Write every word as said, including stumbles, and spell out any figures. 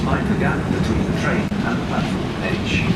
Mind the gap between the train and the platform edge.